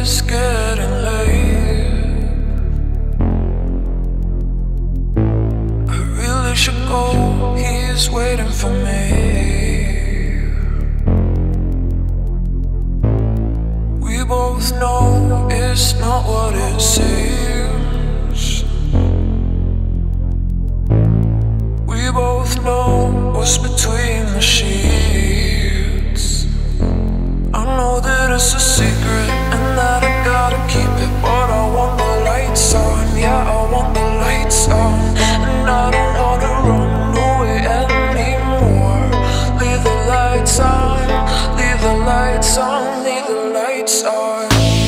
it's getting late. I really should go, he's waiting for me. We both know it's not what it seems. We both know what's between the sheets. I know that it's a secret and that I gotta keep it, but I want the lights on, yeah, I want the lights on. And I don't wanna run away anymore. Leave the lights on, leave the lights on, leave the lights on.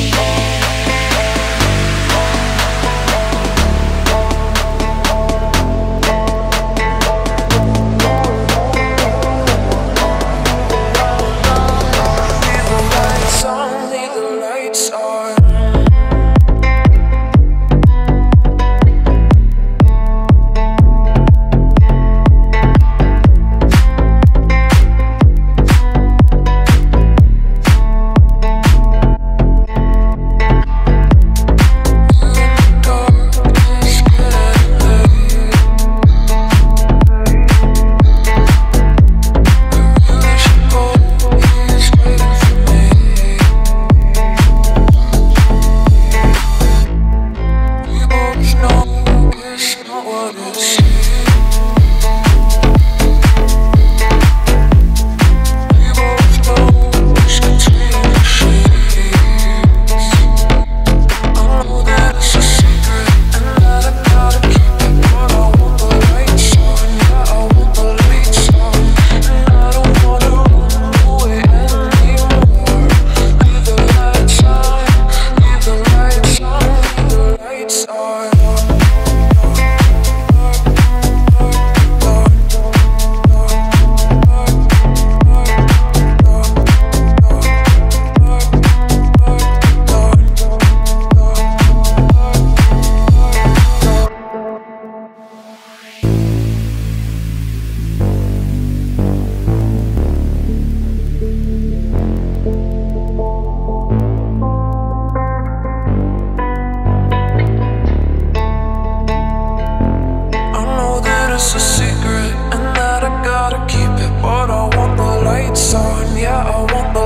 It's a secret and that I gotta keep it, but I want the lights on, yeah, I want the